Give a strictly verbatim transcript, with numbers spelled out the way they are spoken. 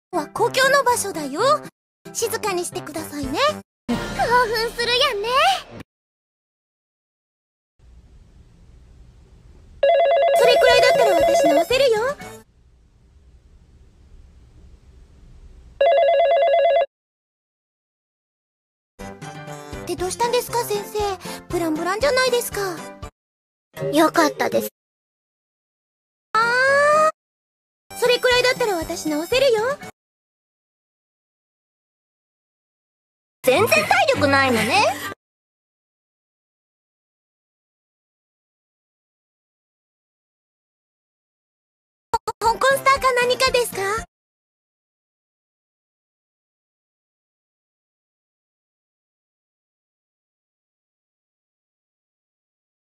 は公共の場所だよ。静かにしてくださいね。興奮するやんね。それくらいだったら私直せるよ。ってどうしたんですか先生。ブランブランじゃないですか。よかったです。あー、それくらいだったら私直せるよ。全然体力ないのね。香港スターか何かですか？